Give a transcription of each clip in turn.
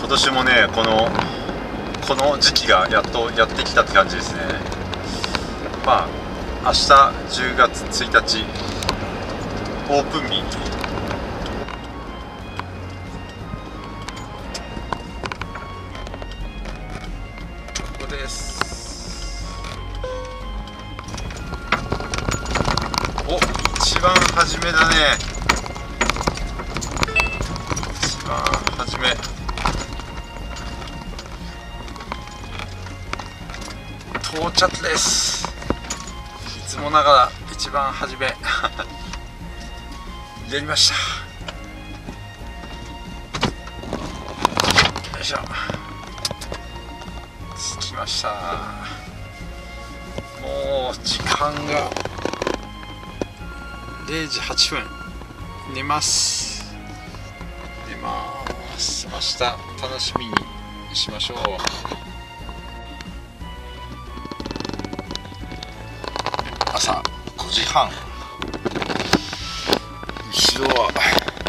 今年もねこの時期がやっとやってきたって感じですね。まあ明日10月1日オープン日、ここです。お、一番初めだね。一番初め、到着です。いつもながら一番初めやりました。よいしょ、着きました。もう時間が0時8分。寝ます。寝ます。明日楽しみにしましょう。朝5時半。後ろは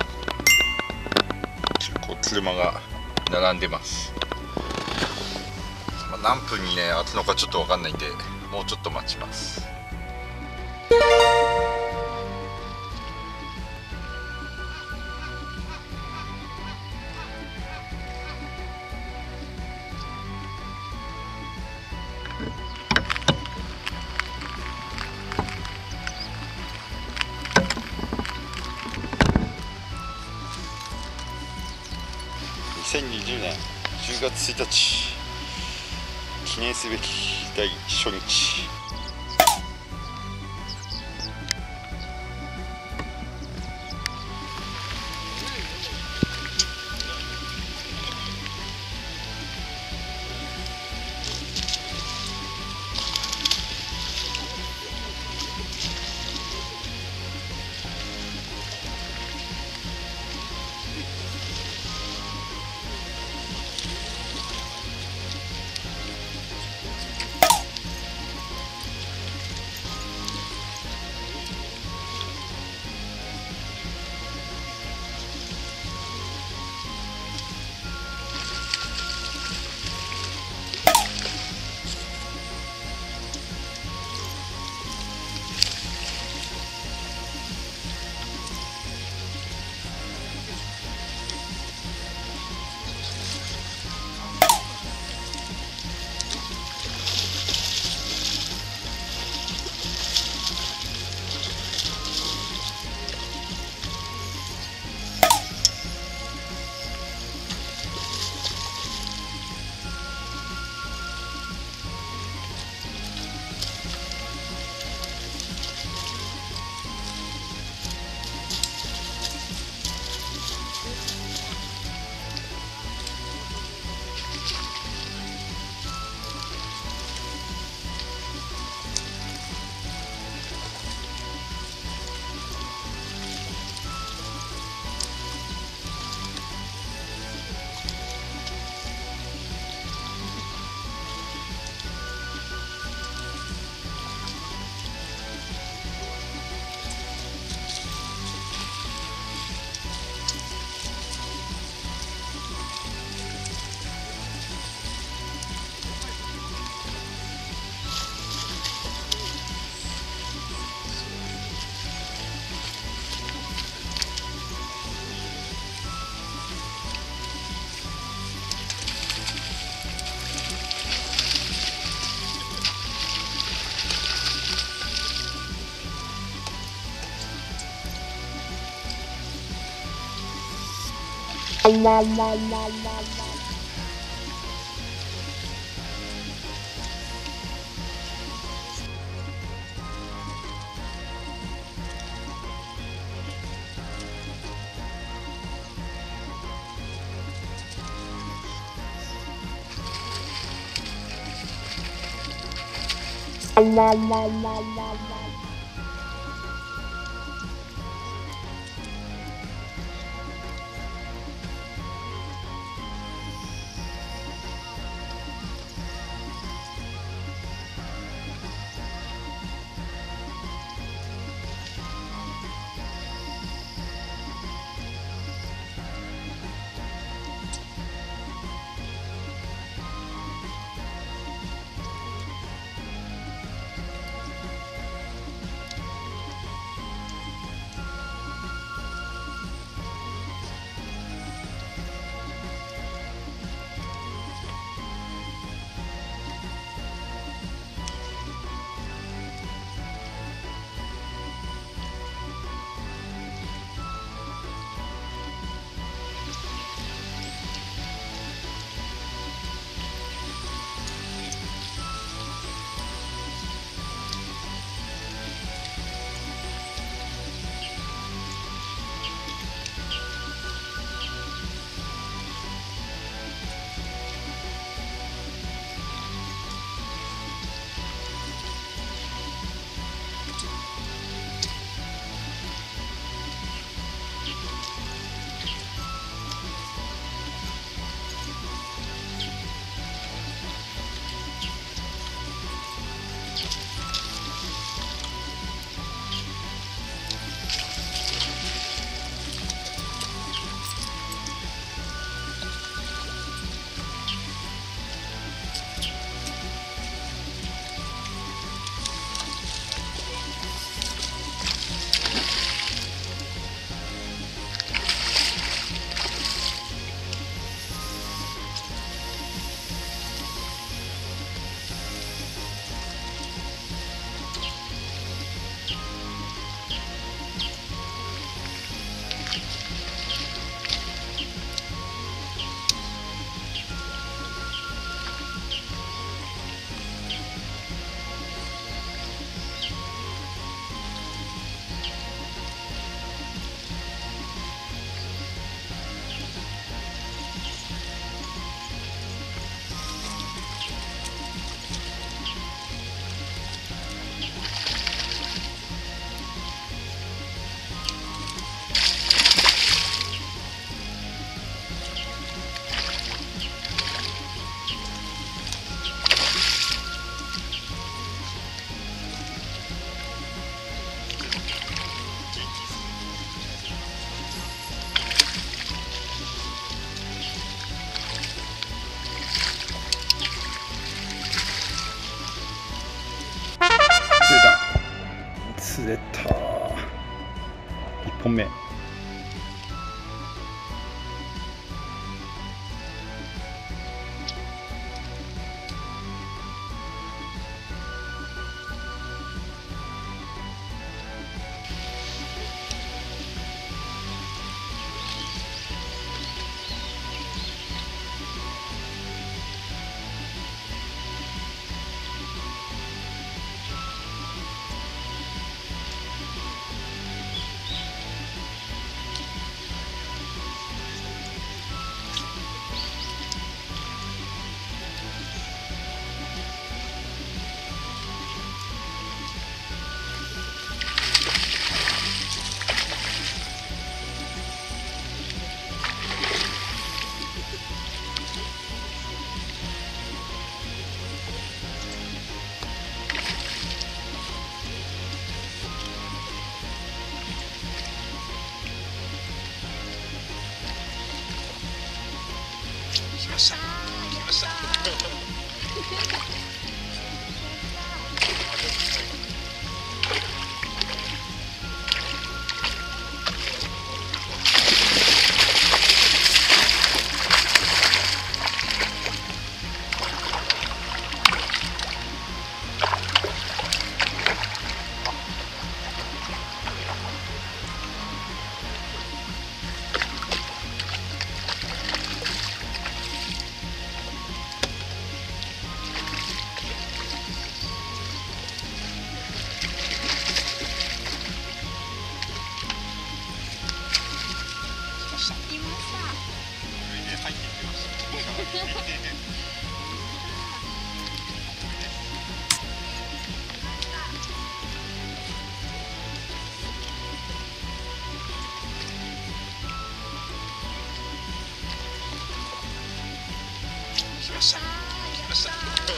結構車が並んでます。何分にね開くのかちょっと分かんないんで、もうちょっと待ちます。2020年10月1日、記念すべき第初日。 釣れた。1本目。 来ました。来ました。来ました。来ました。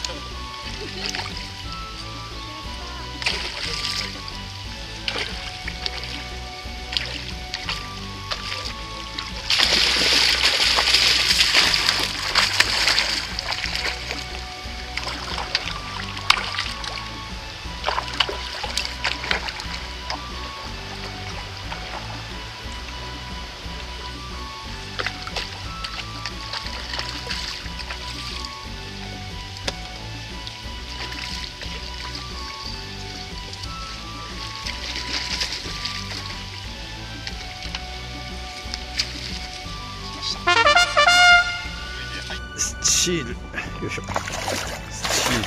スチール、よいしょ。スチ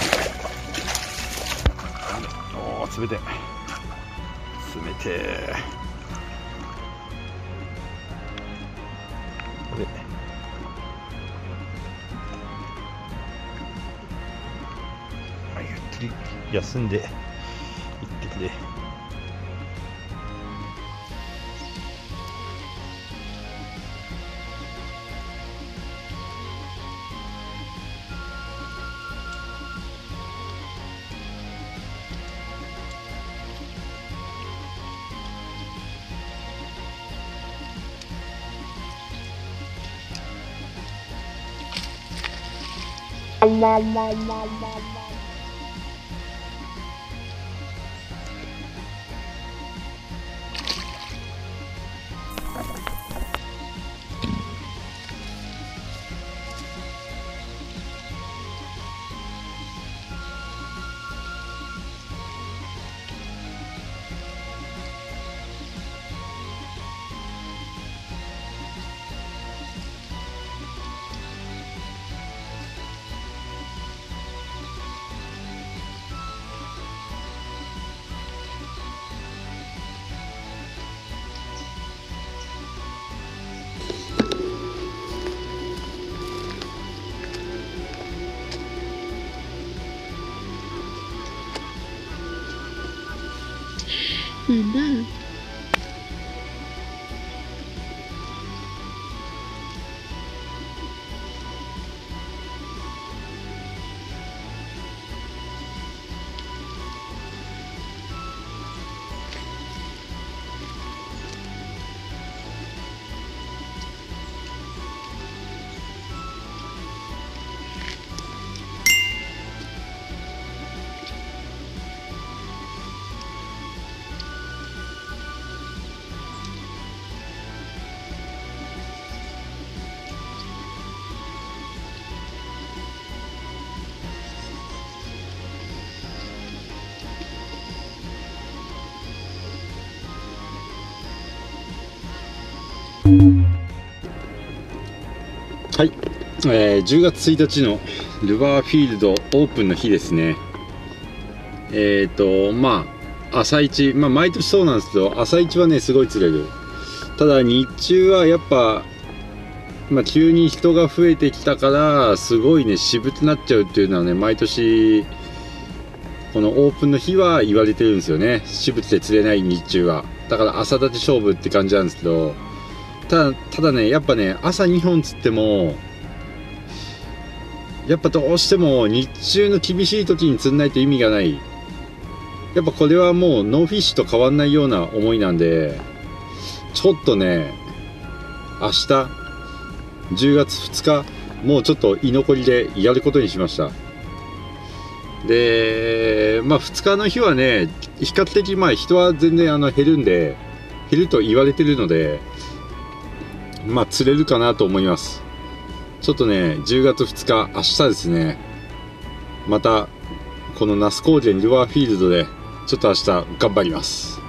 ール。おお、冷てえ。冷てえ。これ。ゆっくり休んで行ってくれ。 なんだ。 はい、10月1日のルバーフィールドオープンの日ですね。まあ朝一、まあ毎年そうなんですけど、朝一はねすごい釣れる。ただ日中はやっぱ、急に人が増えてきたからすごいね渋くなっちゃうっていうのはね、毎年このオープンの日は言われてるんですよね。渋くて釣れない日中は。だから朝立ち勝負って感じなんですけど、ただね、やっぱね、朝2本釣ってもやっぱどうしても日中の厳しい時に釣んないと意味がない。やっぱこれはもうノーフィッシュと変わんないような思いなんで、ちょっとね明日10月2日もうちょっと居残りでやることにしました。で2日の日はね比較的人は全然減ると言われてるので、釣れるかなと思います。ちょっとね10月2日明日ですね、またこの那須高原ルアーフィールドでちょっと明日頑張ります。